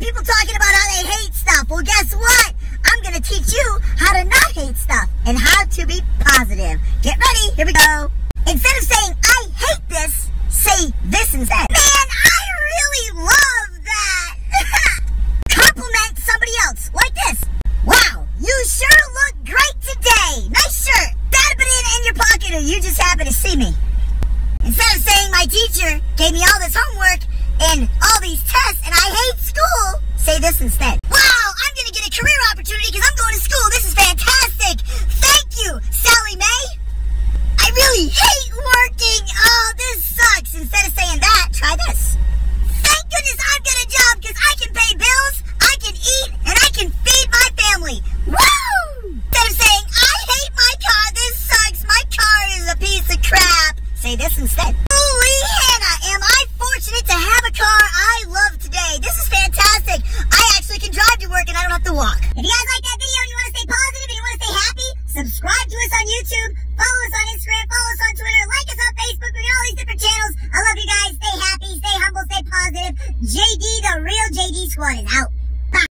people talking about how they hate stuff. Well, guess what? I'm going to teach you how to not hate stuff and how to be positive. Get ready. Here we go. Instead of saying, I hate this, say this instead. Man, I really love that. Compliment somebody else like this. Wow, you sure look great today. Nice shirt. That banana in your pocket, or you just happen to see me. Instead of saying my teacher gave me all this homework and all these tests and I hate school, say this instead. Wow, I'm going to get a career opportunity because I'm going to school. This is fantastic. Thank you, Sally Mae. I really hate working. Oh, this sucks. Instead of saying that, try this. Thank goodness I've got a job because I can pay bills, I can eat, and I can feed my family. Woo! Instead of saying, I hate my car, this sucks, my car is a piece of crap, say this instead. Holy Hannah, am I fortunate to have a car I love today. This is fantastic. I actually can drive to work and I don't have to walk. If you guys like that video and you want to stay positive and you want to stay happy, subscribe to us on YouTube, follow us on Instagram, follow us on Twitter, like us on Facebook. We're on all these different channels. I love you guys. Stay happy, stay humble, stay positive. JD, the real JD Squad is out.